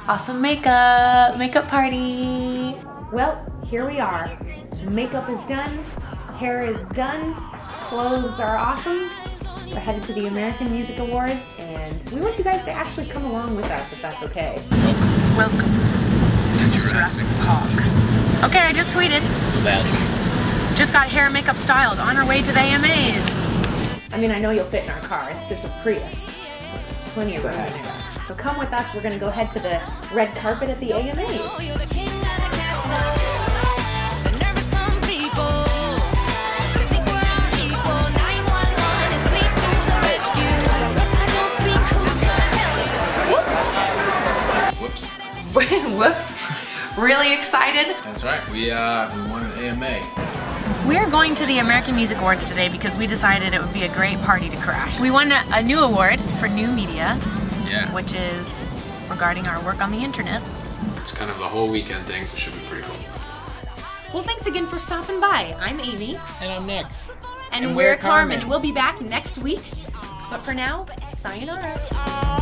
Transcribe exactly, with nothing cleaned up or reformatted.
Awesome makeup, makeup party. Well, here we are. Makeup is done, hair is done, clothes are awesome. We're headed to the American Music Awards, and we want you guys to actually come along with us, if that's okay. Welcome. Welcome to Jurassic Park. Okay, I just tweeted. Magic. Just got hair and makeup styled on our way to the A M As. I mean, I know you'll fit in our car. It's, it's a Prius. There's plenty of room in there. So come with us. We're going to go head to the red carpet at the A M As. Whoops. Whoops. Really excited? That's right. We uh we won an A M A. We're going to the American Music Awards today because we decided it would be a great party to crash. We won a, a new award for new media, Yeah. which is regarding our work on the internets. It's kind of a whole weekend thing, so it should be pretty cool. Well, thanks again for stopping by. I'm Amy. And I'm Nick. And, And we're we're Carmen. Carmen. We'll be back next week. But for now, sayonara.